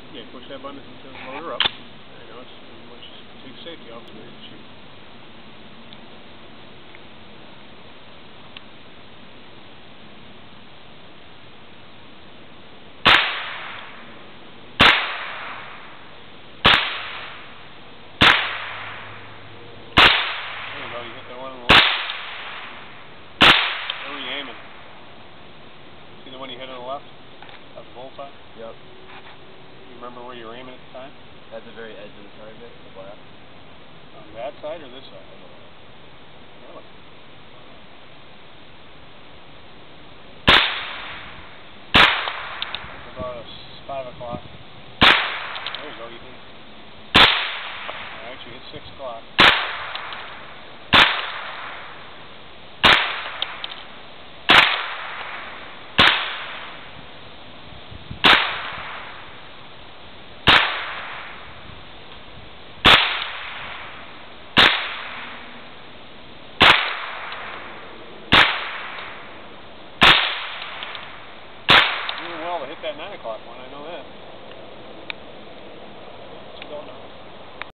Yeah, push that button to load her up. I know it's once you take safety off, it's ready to shoot. There you go, you hit that one on the left. Where were you aiming? See the one you hit on the left? At the bullseye? Yep. You remember where you were aiming at the time? At the very edge of the target, the black. On that side or this side? On the left. Really? It's about 5 o'clock. There you go, you did. Actually, it's 6 o'clock. Doing well to hit that 9 o'clock one, I know that. Still not.